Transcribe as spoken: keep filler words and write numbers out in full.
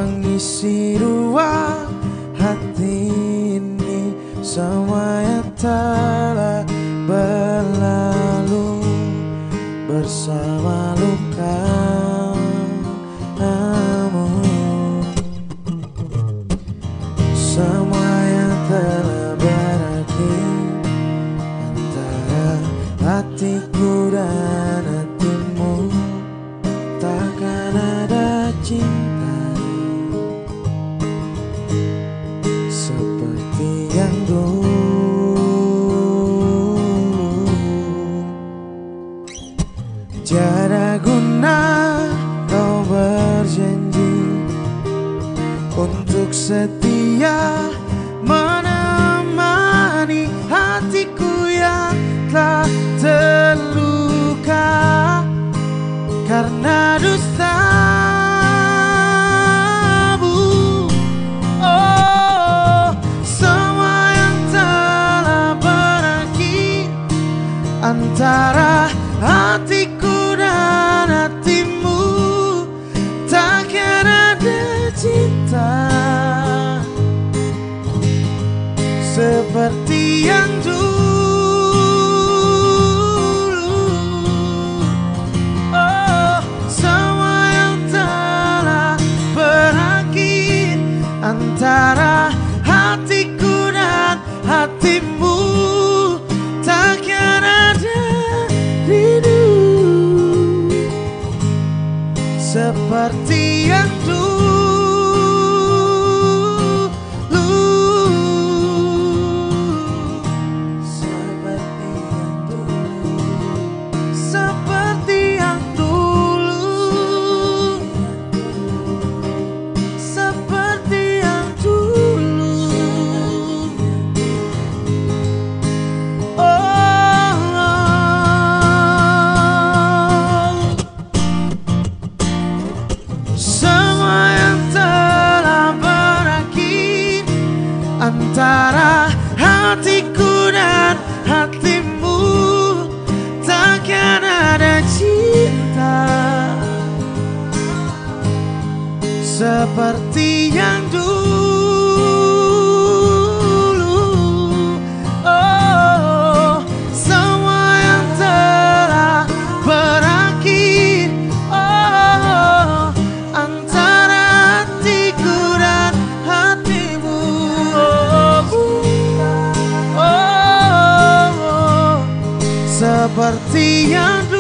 mengisi ruang hati ini. Semua yang telah berlalu bersama lukamu, semua yang telah berakhir antara hatiku dan hatimu. Takkan ada cinta seperti yang dulu. Tiada guna kau berjanji untuk setia menemani hatiku yang telah terluka karena dustamu. Oh, semua yang telah berakhir antara hatiku dan hatimu. Takkan ada cinta seperti yang dulu. Oh, semua yang telah berakhir antara hatiku dan hatimu. Takkan ada rindu seperti yang dulu. Antara hatiku dan hatimu, takkan ada cinta seperti yang dulu. Oh, semua yang telah berakhir. Oh, antara hatiku dan hatimu. Seperti yang